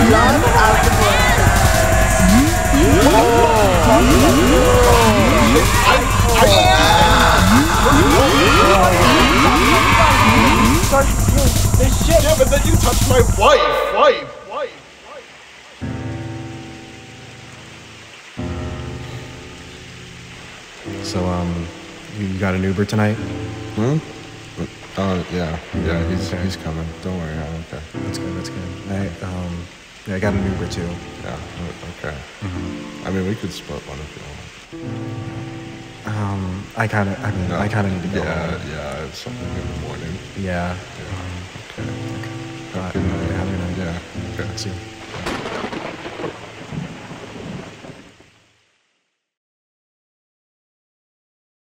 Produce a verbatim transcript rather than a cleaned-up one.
Love out the This shit. Yeah, but then you touched my wife, wife, wife, wife. So, um, you got an Uber tonight? Hmm? Uh, yeah, yeah, he's okay. he's coming. Don't worry, I'm okay. That's good, that's good. I, um, yeah, I got an Uber too. Yeah, okay. Mm-hmm. I mean, we could split one if you want. Um, I kind of, I mean, No, I kind of need to go Yeah, home. yeah, it's something in the morning. Yeah. Yeah, okay. Uh, okay. Have a good night. Yeah, okay. See you.